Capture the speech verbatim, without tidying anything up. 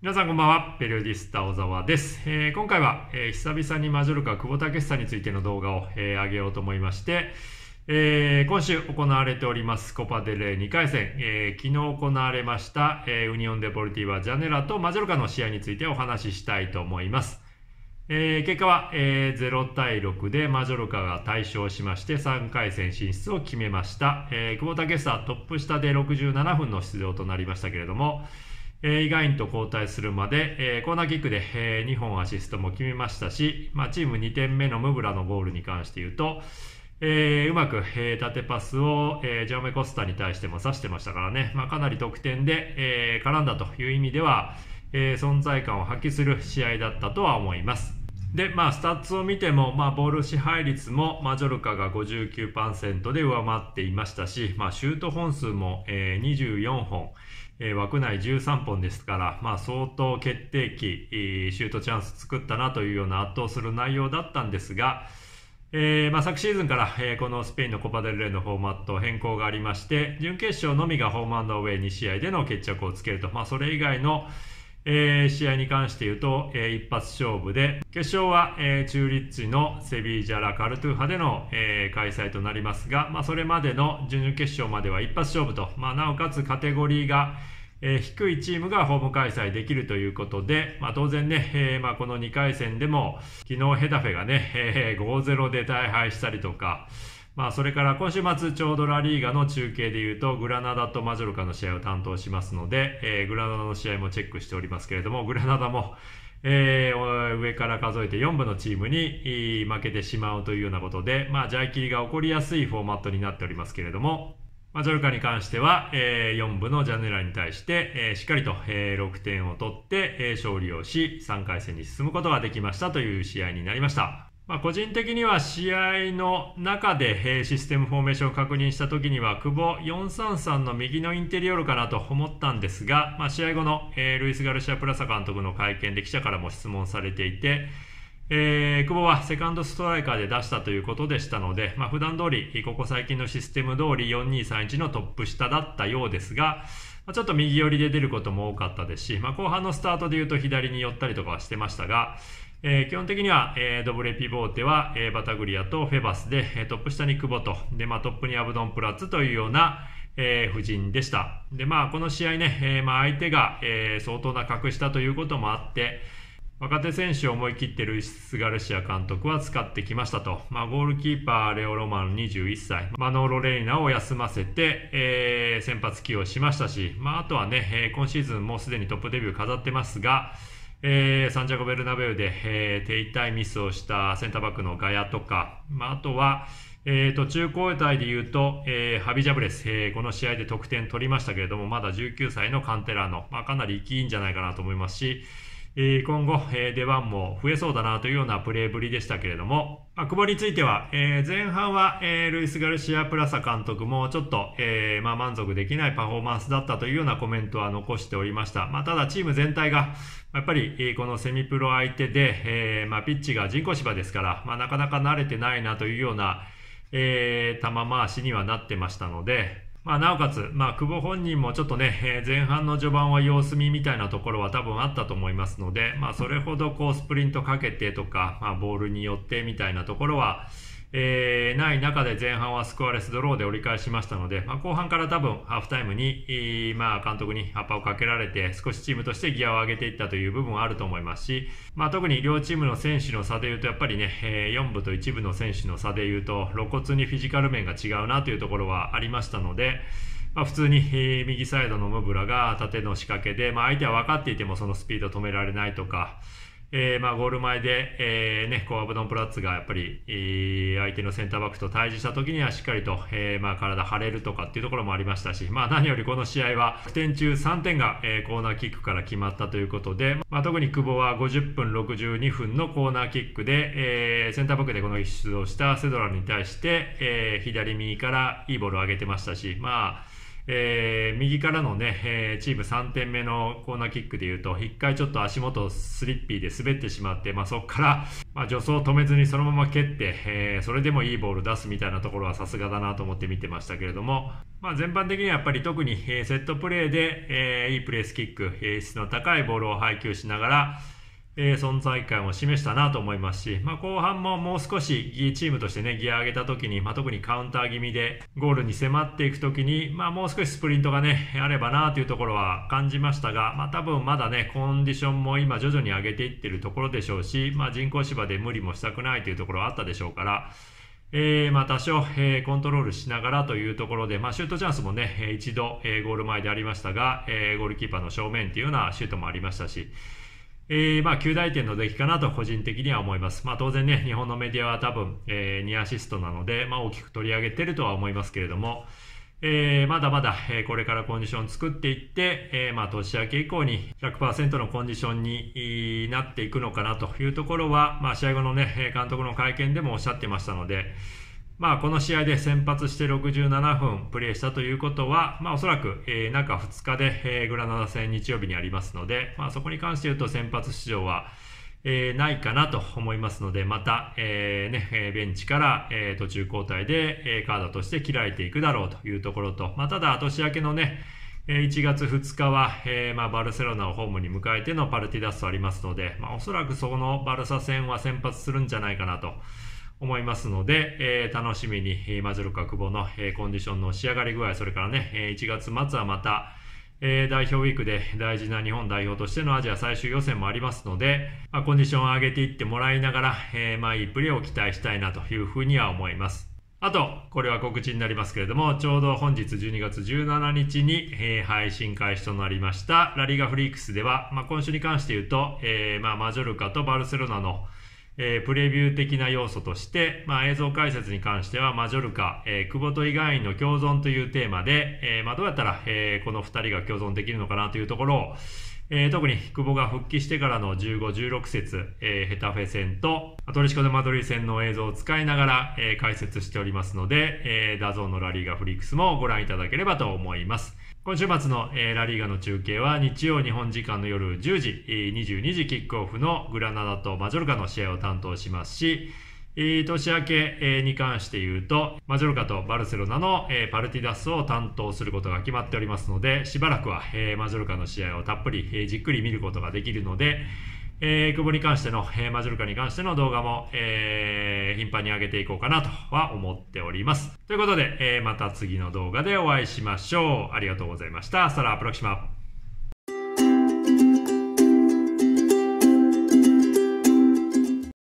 皆さんこんばんは。ペリオディスタ小沢です。えー今回は、えー久々にマジョルカ久保建英についての動画を、えー上げようと思いまして、えー今週行われておりますコパデレーにかい戦、えー昨日行われました、えーウニオンデポルティーバジャネラとマジョルカの試合についてお話ししたいと思います。えー結果は、えーゼロたいろくでマジョルカが大勝しましてさんかい戦進出を決めました。えー久保建英トップ下でろくじゅうななふんの出場となりましたけれども、えー、イガインと交代するまで、えーコーナーキックで、えーにほんアシストも決めましたし、まあ、チームにてんめのムブラのゴールに関して言うと、えーうまく、えー縦パスを、えージャオメコスタに対しても指してましたからね、まあ、かなり得点で、えー絡んだという意味では、えー存在感を発揮する試合だったとは思います。で、まあ、スタッツを見ても、まあ、ボール支配率もマジョルカが ごじゅうきゅうパーセント で上回っていましたし、まあ、シュート本数も、えーにじゅうよんほん、えー枠内じゅうさんぽんですから、まあ、相当決定機、えーシュートチャンス作ったなというような圧倒する内容だったんですが、えーまあ、昨シーズンから、えーこのスペインのコパデルレーのフォーマット変更がありまして、準決勝のみがホームアンドアウェイに試合での決着をつけると、まあ、それ以外のえー試合に関して言うと、えー一発勝負で、決勝は、えー中立地のセビージャラ・カルトゥーハでの、えー開催となりますが、まあ、それまでの準々決勝までは一発勝負と、まあ、なおかつカテゴリーが、えー低いチームがホーム開催できるということで、まあ、当然ね、えーまあ、このにかい戦でも昨日ヘタフェがね、えーごたいゼロで大敗したりとか、まあ、それから今週末ちょうどラリーガの中継でいうとグラナダとマジョルカの試合を担当しますので、えーグラナダの試合もチェックしておりますけれども、グラナダも、えー上から数えてよんぶのチームにえー負けてしまうというようなことで、まあ、ジャイキリが起こりやすいフォーマットになっておりますけれども、マジョルカに関しては、えーよんぶのジャネラに対して、えーしっかりと、えーろくてんを取って、えー勝利をしさんかい戦に進むことができましたという試合になりました。まあ、個人的には試合の中で、えーシステムフォーメーションを確認した時には久保よんさんさんの右のインテリオールかなと思ったんですが、まあ、試合後の、えールイス・ガルシア・プラサ監督の会見で記者からも質問されていて、えー久保はセカンドストライカーで出したということでしたので、まあ、普段通りここ最近のシステム通りよんにさんいちのトップ下だったようですが、まあ、ちょっと右寄りで出ることも多かったですし、まあ、後半のスタートでいうと左に寄ったりとかはしてましたが、えー基本的には、えードブレピボーテは、えーバタグリアとフェバスで、えートップ下に久保と、で、まあ、トップにアブドンプラッツというような、えー布陣でした。で、まあ、この試合ね、えーまあ、相手が、えー相当な格下ということもあって、若手選手を思い切ってルイス・ガルシア監督は使ってきましたと。まあ、ゴールキーパーレオ・ロマンにじゅういっさい、マノーロ・レイナを休ませて、えー先発起用しましたし、まあ、あとはね、えー今シーズンもうすでにトップデビュー飾ってますが、えーサンジャゴ・ベルナベウで、えー手痛いミスをしたセンターバックのガヤとか、まあ、あとは、えー途中交代でいうと、えーハビジャブレス、えーこの試合で得点取りましたけれども、まだじゅうきゅうさいのカンテラーノ、まあ、かなり生きいいんじゃないかなと思いますし、えー今後、えー出番も増えそうだなというようなプレーぶりでしたけれども、まあ、久保については、えー前半は、えールイス・ガルシア・プラサ監督もちょっと、えーまあ、満足できないパフォーマンスだったというようなコメントは残しておりました。まあ、ただチーム全体がやっぱり、えーこのセミプロ相手で、えーまあ、ピッチが人工芝ですから、まあ、なかなか慣れてないなというような、えー球回しにはなってましたので、まあ、なおかつ、まあ、久保本人もちょっとね、えー前半の序盤は様子見みたいなところは多分あったと思いますので、まあ、それほどこうスプリントかけてとか、まあ、ボールによってみたいなところは、えーない中で前半はスコアレスドローで折り返しましたので、まあ、後半から多分ハーフタイムに、えーまあ、監督に葉っぱをかけられて少しチームとしてギアを上げていったという部分はあると思いますし、まあ、特に両チームの選手の差でいうとやっぱりね、えーよんぶといちぶの選手の差でいうと露骨にフィジカル面が違うなというところはありましたので、まあ、普通に、えー右サイドのムブラが縦の仕掛けで、まあ、相手は分かっていてもそのスピードを止められないとか、えーまあ、ゴール前で、えーね、こうアブドンプラッツがやっぱり、えー相手のセンターバックと対峙した時にはしっかりと、えーまあ、体張れるとかっていうところもありましたし、まあ、何よりこの試合はろくてん中さんてんが、えーコーナーキックから決まったということで、まあ、特に久保はごじゅっぷんろくじゅうにふんのコーナーキックで、えーセンターバックでこの日出場したセドラに対して、えー左右からいいボールを上げてましたし、まあえー、右からのね、えー、チームさんてんめのコーナーキックでいうと、一回ちょっと足元スリッピーで滑ってしまって、まあ、そこから、まあ、助走を止めずにそのまま蹴って、えー、それでもいいボール出すみたいなところはさすがだなと思って見てましたけれども、まあ、全般的にはやっぱり特に、えー、セットプレーで、えー、いいプレースキック、えー、質の高いボールを配球しながら、えー、存在感を示したなと思いますし、まあ、後半ももう少しチームとしてねギア上げた時に、まあ、特にカウンター気味でゴールに迫っていく時に、まあ、もう少しスプリントがねあればなというところは感じましたが、まあ、多分まだねコンディションも今徐々に上げていってるところでしょうし、まあ、人工芝で無理もしたくないというところはあったでしょうから、えー、まあ多少、えー、コントロールしながらというところで、まあ、シュートチャンスもね一度、えー、ゴール前でありましたが、えー、ゴールキーパーの正面というようなシュートもありましたし、えー、まあきゅう大点の出来かなと個人的には思います。まあ当然ね、日本のメディアは多分、えー、にアシストなので、まあ大きく取り上げてるとは思いますけれども、えー、まだまだ、えー、これからコンディションを作っていって、えー、まあ年明け以降に ひゃくパーセント のコンディションになっていくのかなというところは、まあ試合後のね、監督の会見でもおっしゃってましたので、まあこの試合で先発してろくじゅうななふんプレーしたということは、まあおそらく、えー、中ふつかで、えー、グラナダ戦日曜日にありますので、まあそこに関して言うと先発出場は、えー、ないかなと思いますので、また、えーね、ベンチから、えー、途中交代で、えー、カードとして切られていくだろうというところと、まあただ年明けのね、いちがつふつかは、えーまあ、バルセロナをホームに迎えてのパルティダッソありますので、まあおそらくそのバルサ戦は先発するんじゃないかなと思いますので、えー、楽しみに、えー、マジョルカ久保の、えー、コンディションの仕上がり具合、それからね、えー、いちがつ末はまた、えー、代表ウィークで大事な日本代表としてのアジア最終予選もありますので、まあ、コンディションを上げていってもらいながら、えー、まあいいプレーを期待したいなというふうには思います。あと、これは告知になりますけれども、ちょうど本日じゅうにがつじゅうしちにちに、えー、配信開始となりましたラリガフリークスでは、まあ、今週に関して言うと、えーまあ、マジョルカとバルセロナのえー、プレビュー的な要素として、まあ、映像解説に関してはマジョルカ、えー、久保とイガインの共存というテーマで、えーまあ、どうやったら、えー、このふたりが共存できるのかなというところを、えー、特に久保が復帰してからのじゅうご、じゅうろく節、えー、ヘタフェ戦とアトレシコ・デ・マドリー戦の映像を使いながら、えー、解説しておりますので、えー、ダゾーンのラリーガフリックスもご覧いただければと思います。今週末の、えー、ラリーガの中継は日曜日本時間の夜じゅうじ、えー、にじゅうにじキックオフのグラナダとマジョルカの試合を担当しますし、えー、年明け、えー、に関して言うとマジョルカとバルセロナの、えー、パルティダッソを担当することが決まっておりますので、しばらくは、えー、マジョルカの試合をたっぷり、えー、じっくり見ることができるので、えー、久保に関しての、えー、マジョルカに関しての動画も、えー、頻繁に上げていこうかなとは思っております。ということで、えー、また次の動画でお会いしましょう。ありがとうございました。サラ・プロキシマ。